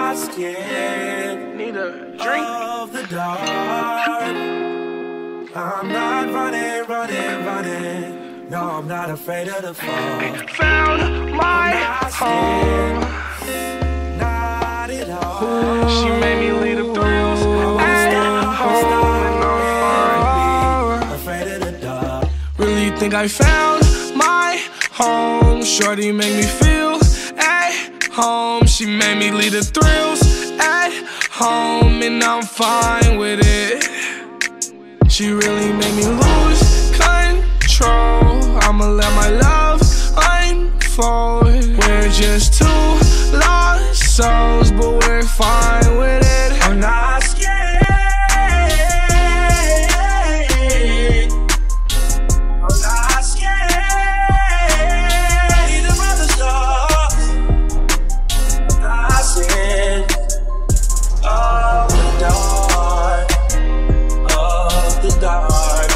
not scared. Need a drink of the dark. I'm not running. No, I'm not afraid of the fall. Found my home. Not at all. She made me leave the thrills at home. Afraid of the dark. Really think I found my home. Shorty make me feel at home. She made me leave the thrills at home, and I'm fine with it. She really made me lose control. I'ma let my love unfold. We're just two lost souls, but we're fine with it. I'm not scared. I'm not scared. Either of the stars. I'm not scared of the dark. Of the dark.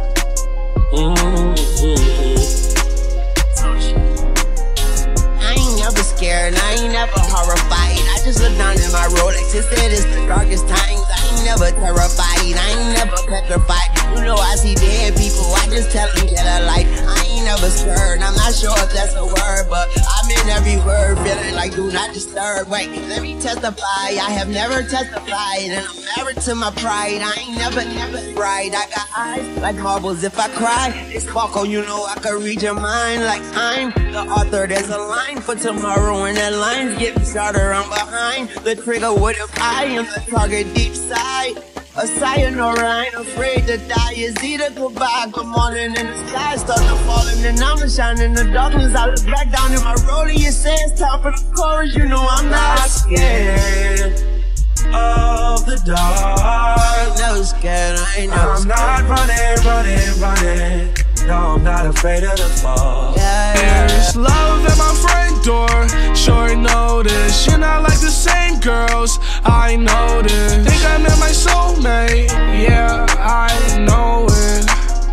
I ain't never scared, I ain't never horrified. I just look down at my Rolex and said it's the darkest times. I ain't never terrified, I ain't never petrified. You know I see dead people, I just tell them get a life. I ain't never scared, I'm not sure if that's a word, but I'm in every word, feeling like do not disturb. Wait, let me testify, I have never testified, and I'm married to my pride. I ain't never right. I got eyes like marbles. If I cry, they sparkle. You know I can read your mind like I'm the author. There's a line for tomorrow, and that line's getting started. I'm behind the trigger. What if I am the target deep side? A sayonara, I ain't afraid to die. It's either goodbye, good morning, and the sky starts to fall, and then I'ma shine in the darkness. I look back down in my roller, you say it's time for the chorus. You know I'm not scared of the dark. I ain't never scared, I ain't never I'm scared. not running. No, I'm not afraid of the fall. There's love at my front door. Short notice, you're not like the same girls. I know this. Think I met my soulmate. Yeah, I know it.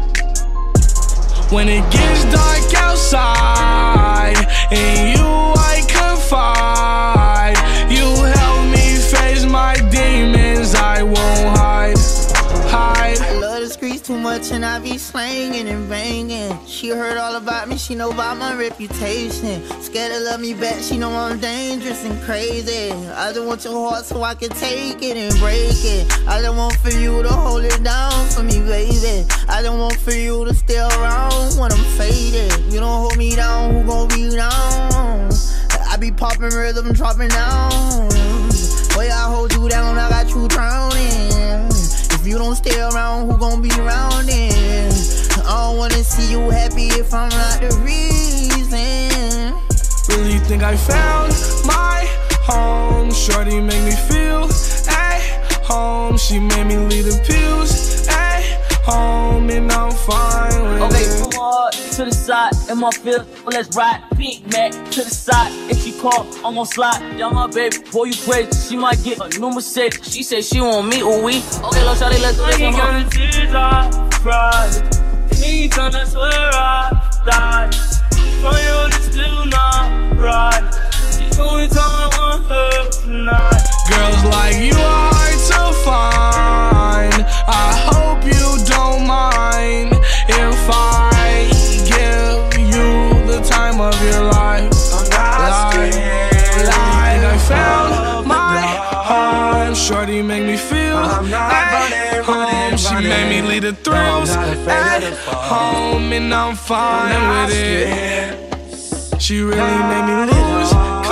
When it gets dark outside, in you I confide. You help me face my demons. I won't hide. I love the streets too much and I be slanging and banging. She heard all about me, she know about my reputation. Scared to love me back, she know I'm dangerous and crazy. I just want your heart so I can take it and break it. I just want for you to hold it down for me, baby. I just want for you to stay around when I'm faded. You don't hold me down, who gon' be down? I be popping rhythm, dropping down. Way I hold you down, I got you drowning. If you don't stay around, who gon' be around then? I don't wanna see you happy if I'm not the reason. Really think I found my home. Shorty make me feel at home. She made me leave the pills at home, and I'm fine with okay, it. from hard to the side, in my field, let's ride. Big Mac to the side, if she call, I'm gon' slide. Young her baby, boy you crazy, she might get a new Mercedes. She said she want me, ooh we. Okay, love Charlie, let's do this. I ain't gonna tears I cried. Anytime I swear I died. For you, this still not right. The only time I want her tonight. Girls like you are hard to find. I hope you don't mind if I give you the time of your life. I'm not scared. Like I found my home. Shorty make me feel I'm not at home. She made me leave the thrills at home, and I'm fine with it. She really made me lose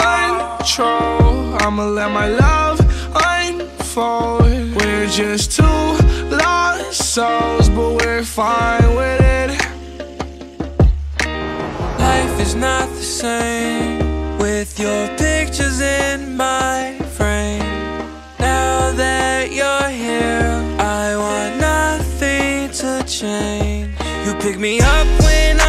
control. I'ma let my love unfold. We're just two lost souls, but we're fine with it. Life is not the same with your pictures in my frame. Now that you're here, I want nothing to change. You pick me up when